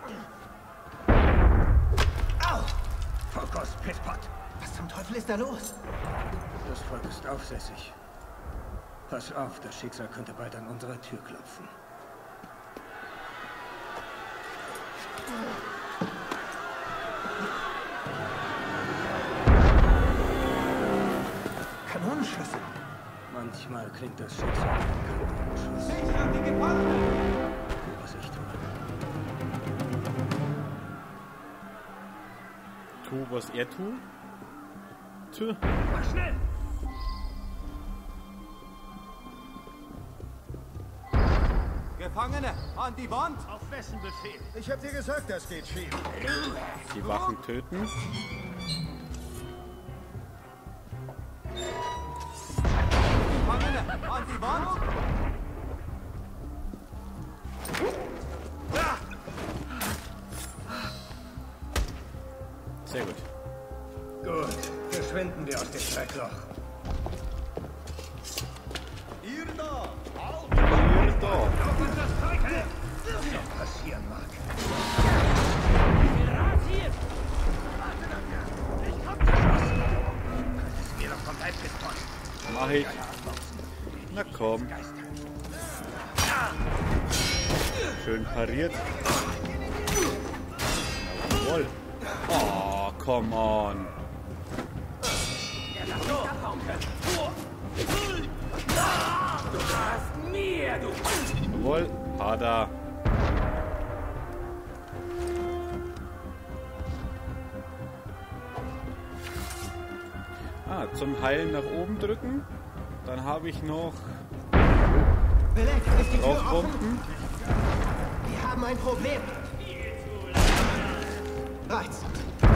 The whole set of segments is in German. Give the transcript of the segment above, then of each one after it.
Au! Fokus, Pisspot. Was zum Teufel ist da los? Das Volk ist aufsässig. Pass auf, das Schicksal könnte bald an unserer Tür klopfen. Kanonenschüsse. Manchmal klingt das Schicksal wie ein Kanonenschuss. Ich hab die Gefangenen! Tu, was ich tue. Tu, was er tut? Tö. Mach schnell! Gefangene, an die Wand! Auf wessen Befehl? Ich hab dir gesagt, das geht schief. Die Wachen töten. Gefangene, an die Wand! Sehr gut. Gut, verschwinden wir aus dem Schreckloch. Ihr da! Hier da. Auf uns das Zeug hält! Was noch passieren mag. Hier! Warte doch ja! Ich komm geschossen! Könntest mir doch vom Leib getroffen. Mach ich. Na komm. Schön pariert. Jawohl. Oh, come on. Du hast mir, du! Jawohl. Hat er. Zum Heilen nach oben drücken. Dann habe ich noch Belegt, ist die Tür offen? Rauchbomben. Wir haben ein Problem. Reizend.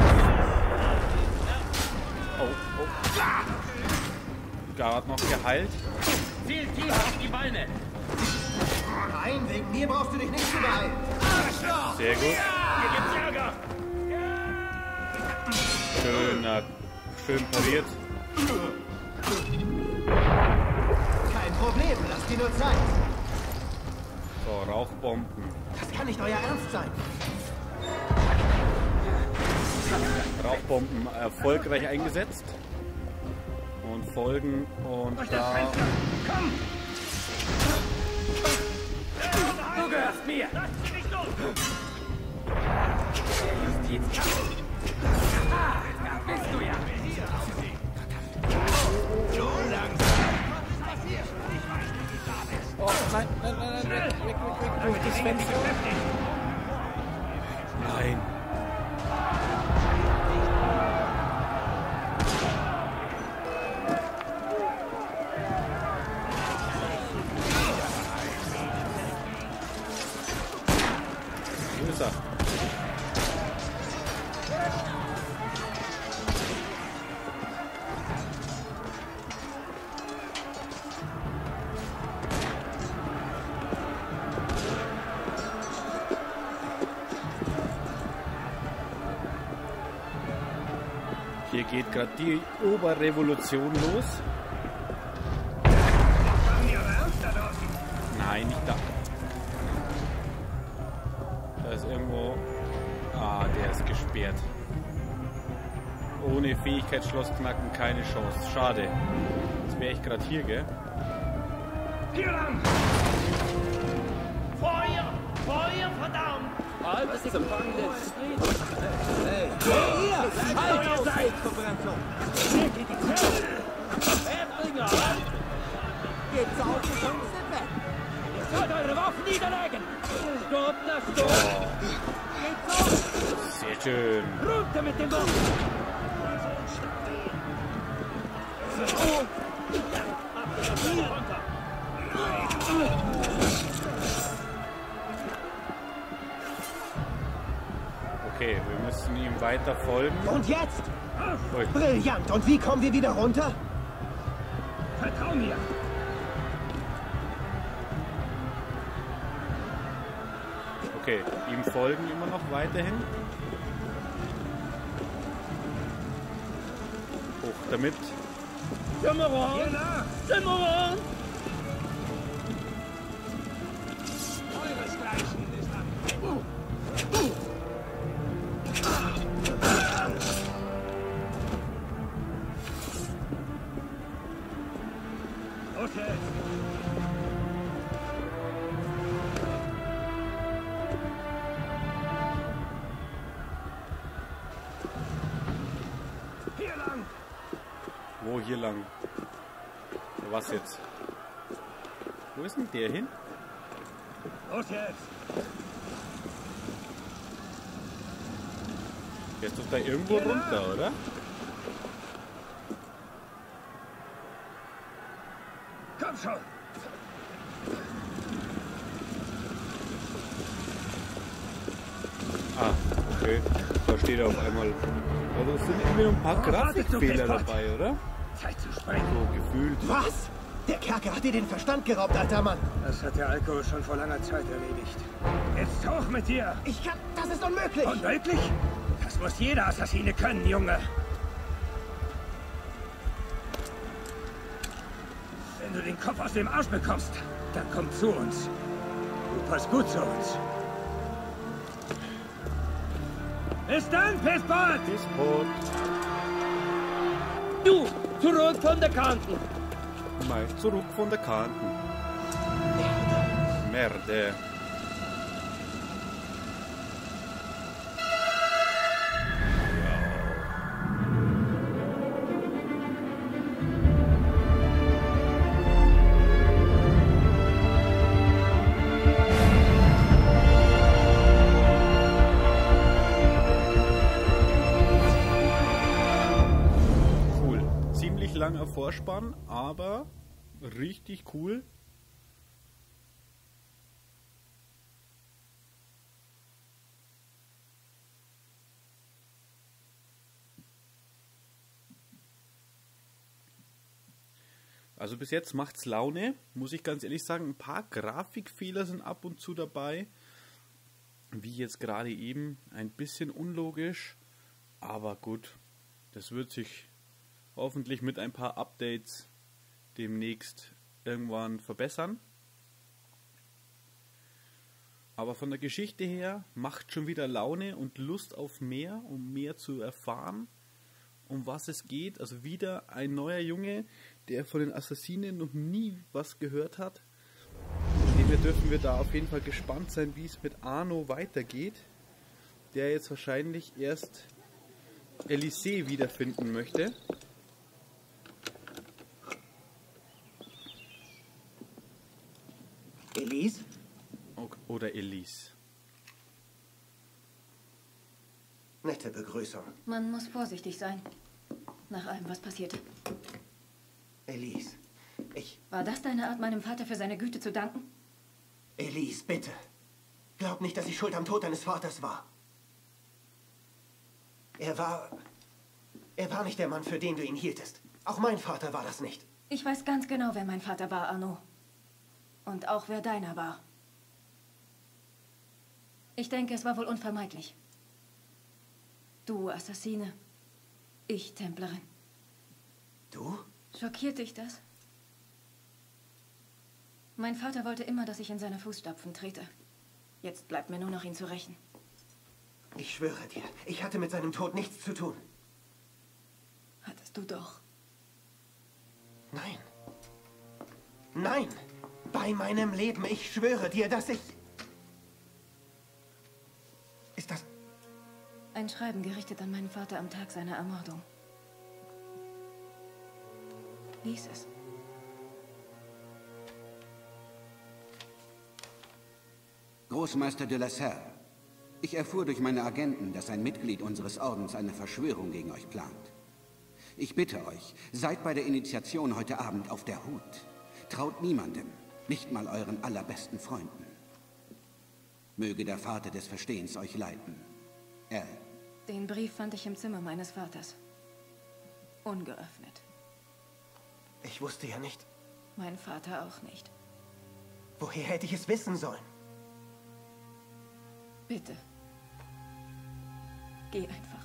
Oh. Gerade noch geheilt. Viel tiefer auf die Beine. Nein, wegen mir brauchst du dich nicht zu beeilen. Sehr gut. Hier gibt's Ärger. Schön pariert. Kein Problem, lass dir nur Zeit. So, Rauchbomben. Das kann nicht euer Ernst sein. Rauchbomben erfolgreich eingesetzt. Und folgen und da. Komm! Du gehörst mir! Lass sie nicht los! Justiz! Ah, da bist du ja! So langsam! Oh, nein, weg, durch das Fenster. Nein. Wo ist er? Hier geht gerade die Oberrevolution los. Nein, nicht da. Da ist irgendwo... Ah, der ist gesperrt. Ohne Fähigkeitsschloss knacken keine Chance. Schade. Jetzt wäre ich gerade hier, gell? Hier lang! Feuer! Feuer, verdammt! Was zum Teufel? Hey, Ihr! Halt, ihr seid! Seht ihr die Tür? Erbringer! Geht's auf die Chance weg! Ihr sollt eure Waffen niederlegen! Stopp, na stopp! Geht's auf! Sehr schön. Runter mit dem Boot! Okay, wir müssen ihm weiter folgen. Und jetzt? Ui. Brillant! Und wie kommen wir wieder runter? Vertrau mir! Okay, ihm folgen immer noch weiterhin. Hoch damit. Hier nach! Zimmermann! Euresgleichen ist an. hier lang. Was jetzt? Wo ist denn der hin? Los jetzt! Der ist doch da irgendwo runter, oder? Komm schon! Ah, okay. Da steht er auf einmal. Also es sind irgendwie noch ein paar Grafikfehler dabei, oder? Zeit zu springen. So gefühlt. Was? Der Kerker hat dir den Verstand geraubt, alter Mann. Das hat der Alkohol schon vor langer Zeit erledigt. Jetzt hoch mit dir! Ich kann... Das ist unmöglich. Unmöglich? Das muss jeder Assassine können, Junge. Wenn du den Kopf aus dem Arsch bekommst, dann komm zu uns. Du passt gut zu uns. Bis dann, Pissbot! Pissbot. Du, zurück von der Kanten. Mal zurück von der Kanten. Merde. Langer Vorspann, aber richtig cool. Also bis jetzt macht's Laune, muss ich ganz ehrlich sagen. Ein paar Grafikfehler sind ab und zu dabei, wie jetzt gerade eben, ein bisschen unlogisch, aber gut, das wird sich hoffentlich mit ein paar Updates demnächst irgendwann verbessern. Aber von der Geschichte her macht schon wieder Laune und Lust auf mehr, um mehr zu erfahren, um was es geht. Also wieder ein neuer Junge, der von den Assassinen noch nie was gehört hat. Von dem her dürfen wir da auf jeden Fall gespannt sein, wie es mit Arno weitergeht, der jetzt wahrscheinlich erst Elise wiederfinden möchte. Elise? Oder Elise. Nette Begrüßung. Man muss vorsichtig sein. Nach allem, was passierte. Elise, War das deine Art, meinem Vater für seine Güte zu danken? Elise, bitte. Glaub nicht, dass ich schuld am Tod deines Vaters war. Er war nicht der Mann, für den du ihn hieltest. Auch mein Vater war das nicht. Ich weiß ganz genau, wer mein Vater war, Arno. Und auch wer deiner war. Ich denke, es war wohl unvermeidlich. Du Assassine, ich Templerin. Du? Schockiert dich das? Mein Vater wollte immer, dass ich in seine Fußstapfen trete. Jetzt bleibt mir nur noch, ihn zu rächen. Ich schwöre dir, ich hatte mit seinem Tod nichts zu tun. Hattest du doch. Nein. Nein! Bei meinem Leben, ich schwöre dir, dass ich... Ist das... Ein Schreiben gerichtet an meinen Vater am Tag seiner Ermordung. Lies es. Großmeister de la Serre, ich erfuhr durch meine Agenten, dass ein Mitglied unseres Ordens eine Verschwörung gegen euch plant. Ich bitte euch, seid bei der Initiation heute Abend auf der Hut. Traut niemandem, nicht mal euren allerbesten Freunden. Möge der Vater des Verstehens euch leiten. Al. Den Brief fand ich im Zimmer meines Vaters. Ungeöffnet. Ich wusste ja nicht. Mein Vater auch nicht. Woher hätte ich es wissen sollen? Bitte. Geh einfach.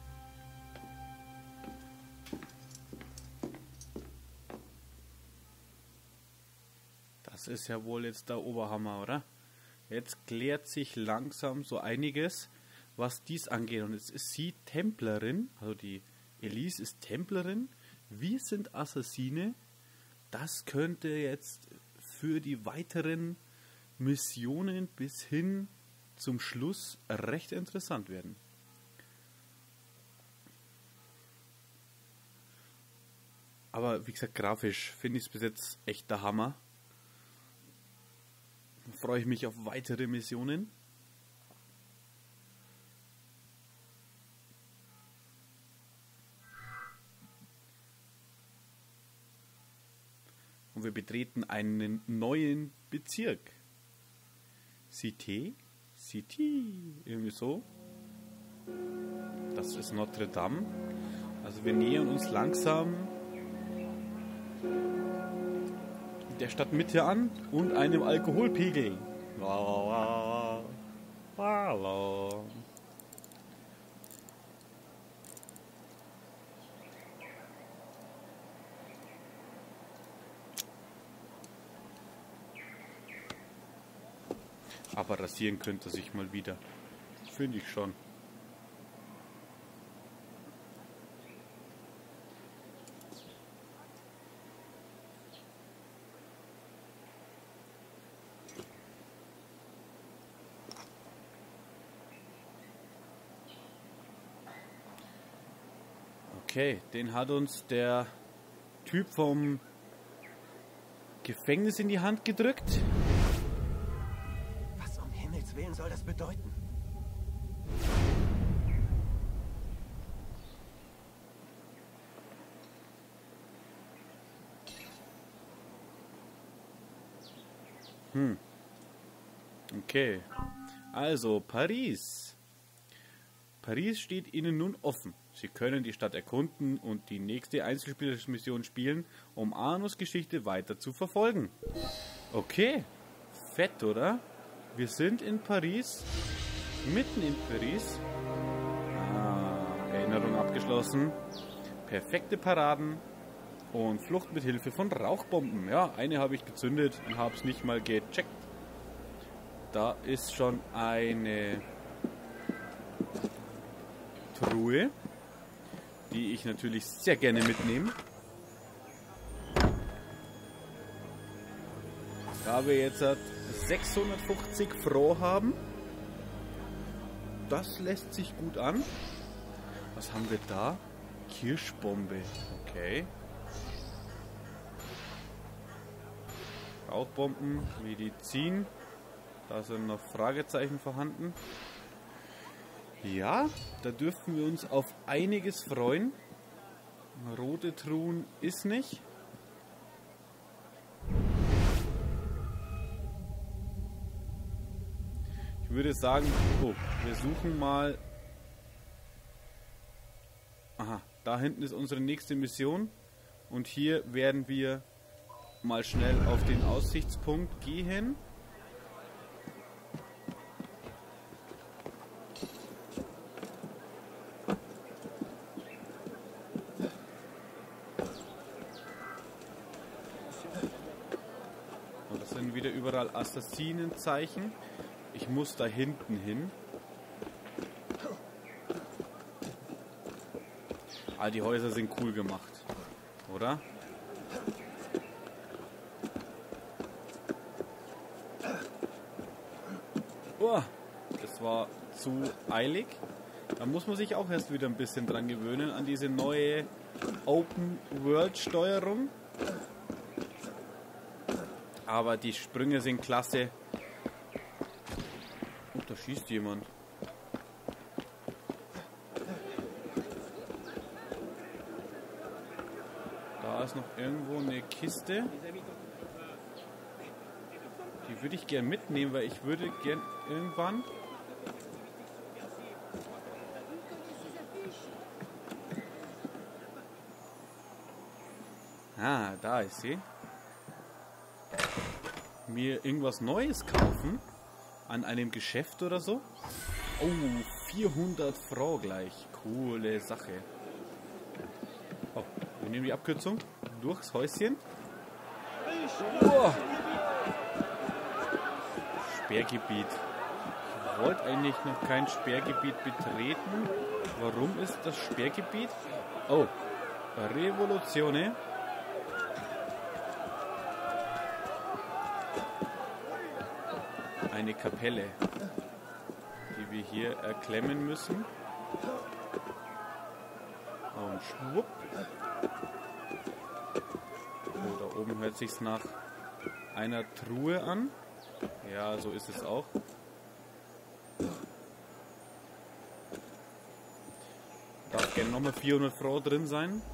Das ist ja wohl jetzt der Oberhammer, oder? Jetzt klärt sich langsam so einiges, was dies angeht. Und jetzt ist sie Templerin, also die Elise ist Templerin. Wir sind Assassine. Das könnte jetzt für die weiteren Missionen bis hin zum Schluss recht interessant werden. Aber wie gesagt, grafisch finde ich es bis jetzt echt der Hammer. Da freue ich mich auf weitere Missionen. Und wir betreten einen neuen Bezirk. Cité? Irgendwie so. Das ist Notre Dame. Also wir nähern uns langsam der Stadtmitte an und einem Alkoholpegel. Aber rasieren könnte er sich mal wieder. Finde ich schon. Okay, den hat uns der Typ vom Gefängnis in die Hand gedrückt. Was um Himmels Willen soll das bedeuten? Okay, also Paris. Paris steht Ihnen nun offen. Sie können die Stadt erkunden und die nächste Einzelspielermission spielen, um Arnos Geschichte weiter zu verfolgen. Okay, fett, oder? Wir sind in Paris, mitten in Paris. Erinnerung abgeschlossen. Perfekte Paraden und Flucht mit Hilfe von Rauchbomben. Ja, eine habe ich gezündet und habe es nicht mal gecheckt. Da ist schon eine Truhe, die ich natürlich sehr gerne mitnehme. Da wir jetzt 650 Froh haben, das lässt sich gut an. Was haben wir da? Kirschbombe, okay. Rauchbomben, Medizin, da sind noch Fragezeichen vorhanden. Ja, da dürfen wir uns auf einiges freuen. Rote Truhen ist nicht. Ich würde sagen, wir suchen mal. Aha, da hinten ist unsere nächste Mission. Und hier werden wir mal schnell auf den Aussichtspunkt gehen. Wieder überall Assassinenzeichen. Ich muss da hinten hin. Ah, die Häuser sind cool gemacht, oder? Oh, das war zu eilig. Da muss man sich auch erst wieder ein bisschen dran gewöhnen, an diese neue Open-World-Steuerung. Aber die Sprünge sind klasse. Oh, da schießt jemand. Da ist noch irgendwo eine Kiste. Die würde ich gern mitnehmen, weil ich würde gern irgendwann... Ah, da ist sie. Mir irgendwas Neues kaufen an einem Geschäft oder so. Oh, 400 Franc gleich. Coole Sache. Oh, wir nehmen die Abkürzung durchs Häuschen. Oh. Sperrgebiet. Ich wollte eigentlich noch kein Sperrgebiet betreten. Warum ist das Sperrgebiet? Oh, Revoluzione. Eine Kapelle, die wir hier erklemmen müssen. Und schwupp. So, da oben hört sich's nach einer Truhe an. Ja, so ist es auch. Darf gerne nochmal 400 Franc drin sein.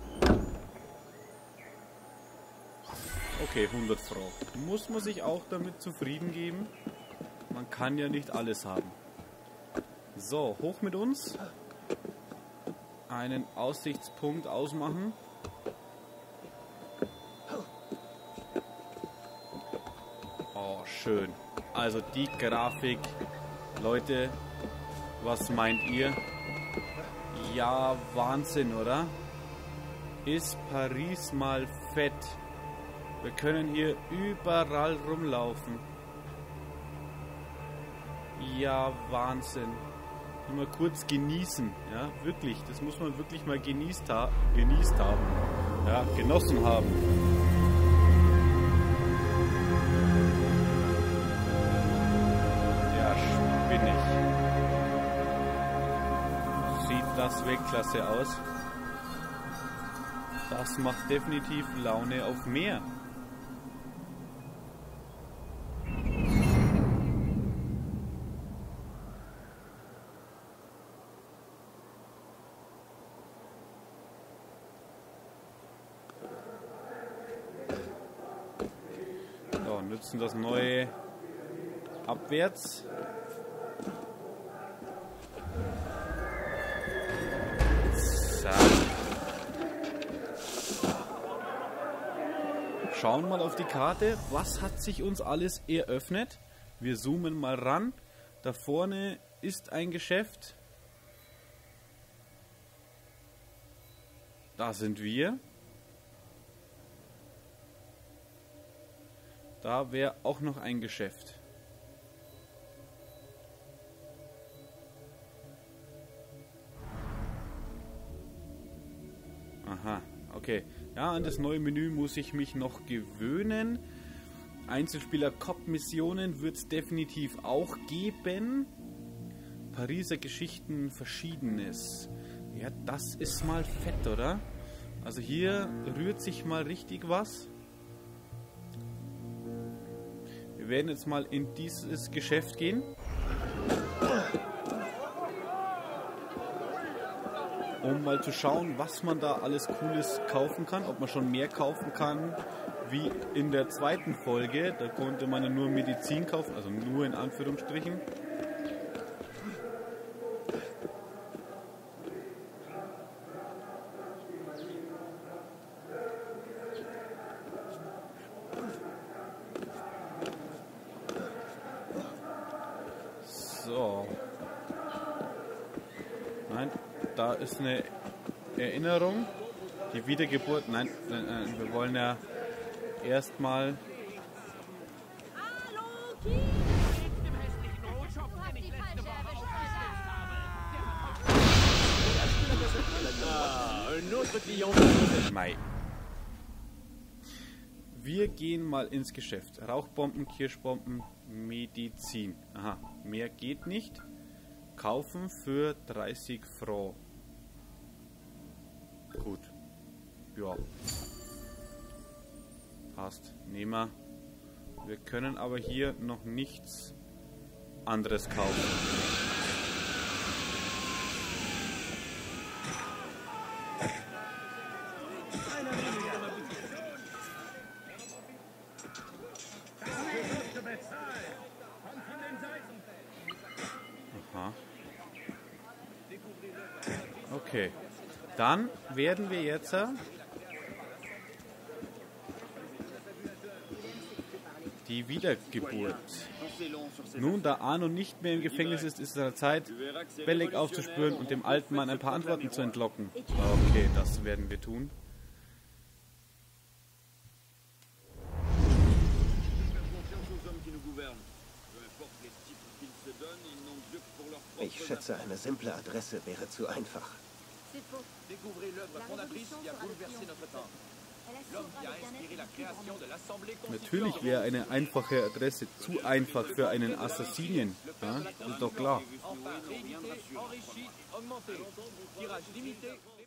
Okay, 100 Franc. Muss man sich auch damit zufrieden geben? Man kann ja nicht alles haben. So, hoch mit uns. Einen Aussichtspunkt ausmachen. Oh, schön. Also die Grafik. Leute, was meint ihr? Ja, Wahnsinn, oder? Ist Paris mal fett. Wir können hier überall rumlaufen. Ja, Wahnsinn. Nur mal kurz genießen, ja, wirklich. Das muss man wirklich mal genießt haben. Ja, genossen haben. Ja, spinnig. Sieht das Weltklasse aus. Das macht definitiv Laune auf mehr. So, nützen das neue abwärts. So. Schauen mal auf die Karte, was hat sich uns alles eröffnet. Wir zoomen mal ran. Da vorne ist ein Geschäft. Da sind wir. Da wäre auch noch ein Geschäft. Aha, okay. Ja, an das neue Menü muss ich mich noch gewöhnen. Einzelspieler-Cop-Missionen wird es definitiv auch geben. Pariser Geschichten, Verschiedenes. Ja, das ist mal fett, oder? Also hier rührt sich mal richtig was. Wir werden jetzt mal in dieses Geschäft gehen. Um mal zu schauen, was man da alles Cooles kaufen kann. Ob man schon mehr kaufen kann, wie in der zweiten Folge. Da konnte man ja nur Medizin kaufen, also nur in Anführungsstrichen. So. Nein, da ist eine Erinnerung. Die Wiedergeburt. Nein, wir wollen ja erstmal. Mai. Wir gehen mal ins Geschäft. Rauchbomben, Kirschbomben, Medizin. Aha, mehr geht nicht. Kaufen für 30 Franc. Gut. Ja. Passt. Nehmen wir. Wir können aber hier noch nichts anderes kaufen. Aha. Okay. Dann werden wir jetzt die Wiedergeburt. Nun, da Arno nicht mehr im Gefängnis ist, ist es an der Zeit, Belek aufzuspüren und dem alten Mann ein paar Antworten zu entlocken. Okay, das werden wir tun. Ich schätze, eine simple Adresse wäre zu einfach. Natürlich wäre eine einfache Adresse zu einfach für einen Assassinen. Ja, ist doch klar.